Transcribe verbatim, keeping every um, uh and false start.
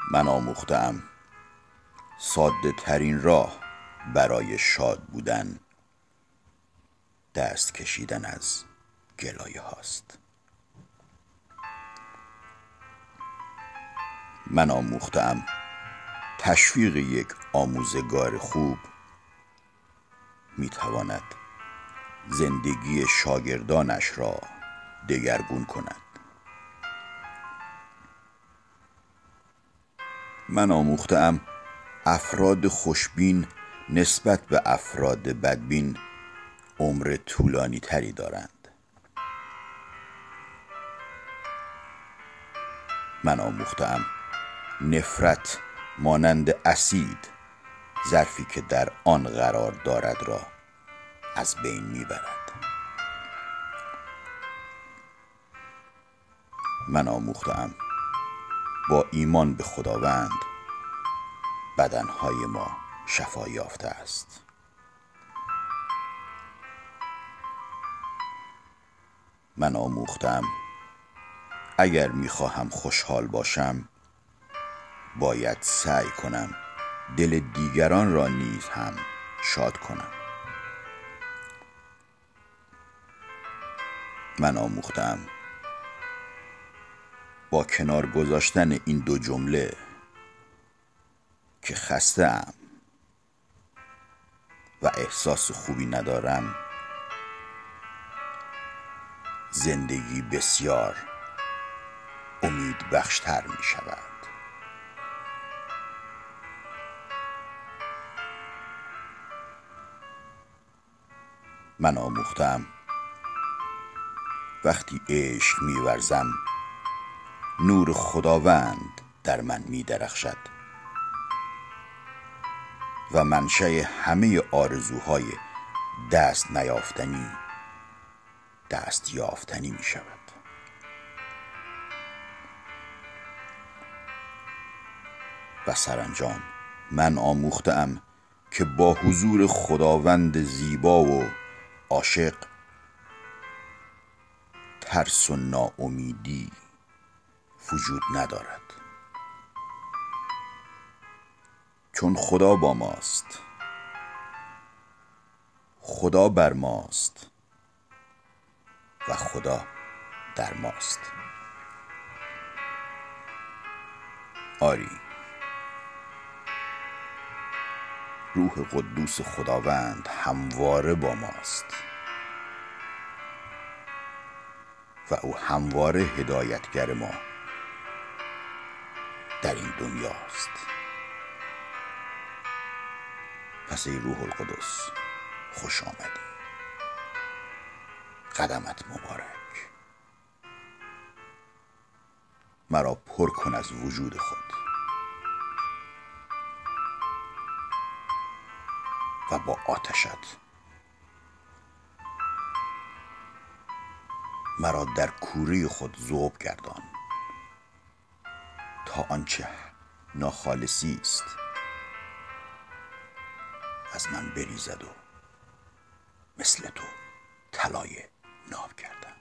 من آموختم ساده ترین راه برای شاد بودن دست کشیدن از گلایه هاست. من آموختم تشویق یک آموزگار خوب میتواند زندگی شاگردانش را دگرگون کند. من آموختم افراد خوشبین نسبت به افراد بدبین عمر طولانی تری دارند. من آموختم نفرت مانند اسید ظرفی که در آن قرار دارد را از بین میبرد. من آموختم با ایمان به خداوند بدنهای ما شفا یافته است. من آموختم اگر میخواهم خوشحال باشم باید سعی کنم دل دیگران را نیز هم شاد کنم. من آموختم با کنار گذاشتن این دو جمله که خسته ام و احساس خوبی ندارم زندگی بسیار امید بخشتر می شود. من آموختم وقتی عشق می ورزم نور خداوند در من می درخشد و منشأ همه آرزوهای دست نیافتنی دست یافتنی می شود. و سرانجام من آموختم که با حضور خداوند زیبا و عاشق ترس و ناامیدی وجود ندارد، چون خدا با ماست، خدا بر ماست و خدا در ماست. آری، روح قدوس خداوند همواره با ماست و او همواره هدایتگر ما در این دنیاست. پس ای روح القدس خوش آمدی، قدمت مبارک، مرا پر کن از وجود خود و با آتشت مرا در کوره خود ذوب گردان تا آنچه ناخالصی است از من بریزد و مثل تو طلای ناب گردم.